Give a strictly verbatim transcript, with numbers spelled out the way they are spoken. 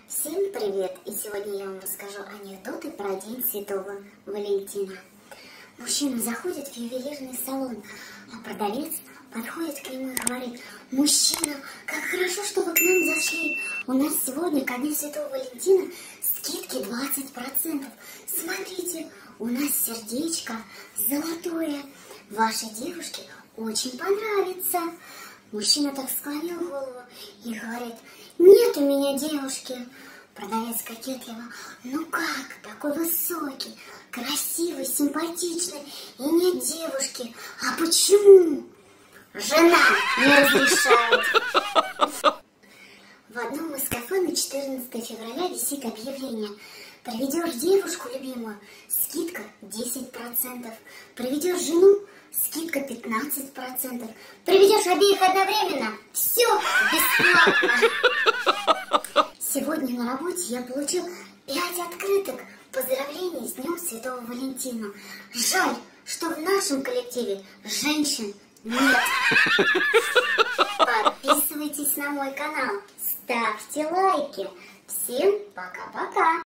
Всем привет! И сегодня я вам расскажу анекдоты про День Святого Валентина. Мужчина заходит в ювелирный салон, а продавец подходит к нему и говорит: «Мужчина, как хорошо, что вы к нам зашли. У нас сегодня ко Дню Святого Валентина скидки двадцать процентов. Смотрите, у нас сердечко золотое. Вашей девушке очень понравится». Мужчина так склонил голову и говорит: «Нет у меня девушки». Продавец кокетливо: «Ну как, такой высокий, красивый, симпатичный, и нет девушки? А почему?» «Жена не разрешает». В одном из кафе на четырнадцатое февраля висит объявление: «Приведешь девушку любимую, скидка десять процентов. Приведешь жену, скидка пятнадцать процентов. Приведешь обеих одновременно, все бесплатно». Сегодня на работе я получил пять открыток поздравлений с Днем Святого Валентина. Жаль, что в нашем коллективе женщин нет. Подписывайтесь на мой канал, ставьте лайки. Всем пока-пока.